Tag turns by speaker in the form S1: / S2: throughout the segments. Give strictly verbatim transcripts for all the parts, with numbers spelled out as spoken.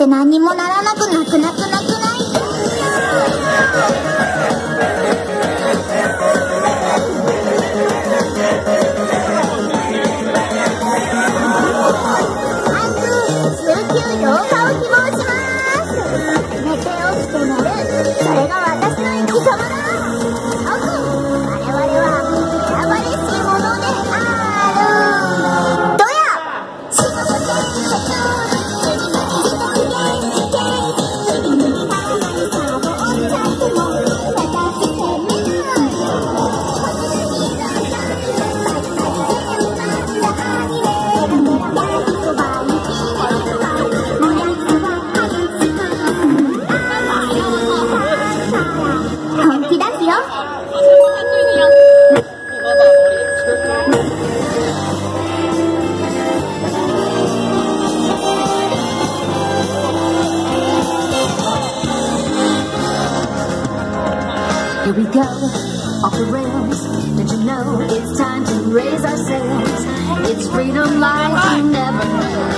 S1: って何にもならなくなくなくなくない？週休ようかを希望します。寝て起きて寝る、それが私の生き様だ。僕、我々は選ばれし者である。どや仕事で社長に一人元気にならないサボっちゃっても私責め本気出すよ。
S2: Here we go, off the rails. Don't you know it's time to raise our sails? It's freedom like you never knew.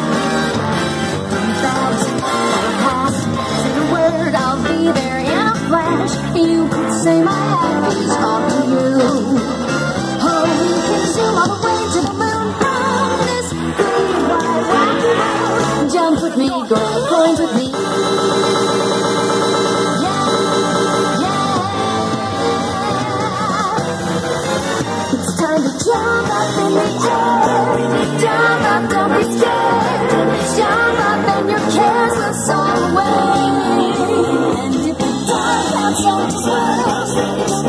S2: Bags on a pass, say the word, I'll be there in a flash. You could say my hat is off to you. Oh, we can zoom all the way to the moon from this big wide wacky world. Jump with me, girl, point with me. Time to jump up in the air. Jump up, don't be scared. Jump up and your cares will soar away. And if the dark clouds don't swirl,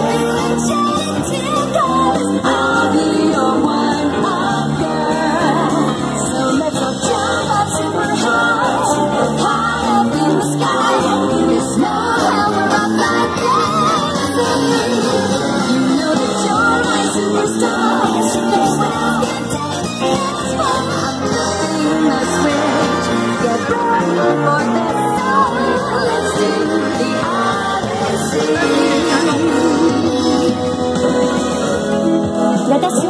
S2: I'll be your one up girl. So let's all jump up super high, high up in the sky. There's no hell we're up like that. You know that you're my superstar. I'm flipping the switch. Get ready for this song. Let's do the Odyssey.